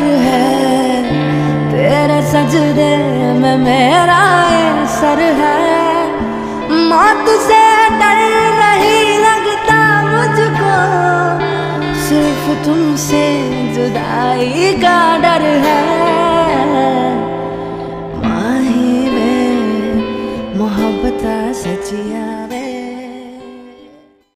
कर है, तेरे सजदे में मेरा ये सर है। मौत से